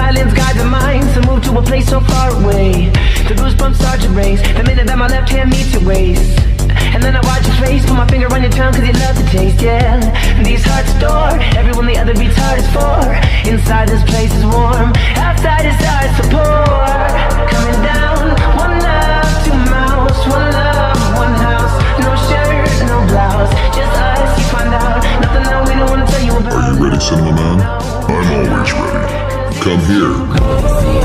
silence guides our minds to move to a place so far away. The goosebumps start to raise the minute that my left hand meets your waist. And then I watch your face, put my finger on your tongue cause you love the taste, yeah. These hearts adore everyone the other beats hard is for. Inside this place is warm, outside is hard to pour. Coming down, one love, two mouths, one love, one house. No shirt, no blouse, just us, you find out. Nothing that we don't wanna tell you about. Are you ready, Cinemaman? I'm always ready. Come here.